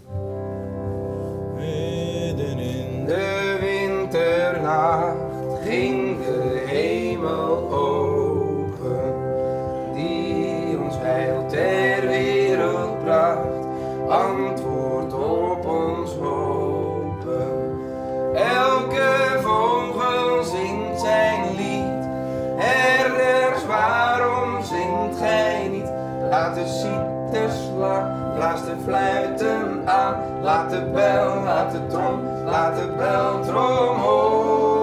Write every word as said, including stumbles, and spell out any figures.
Midden in de winternacht ging de hemel open, die ons heil ter wereld bracht, antwoord op ons hopen. Elke vogel zingt zijn lied, herders, waarom zingt gij niet? Laat de citer slaan, blaas de fluiten aan, laat de bel, laat de trom, laat de beltrom horen.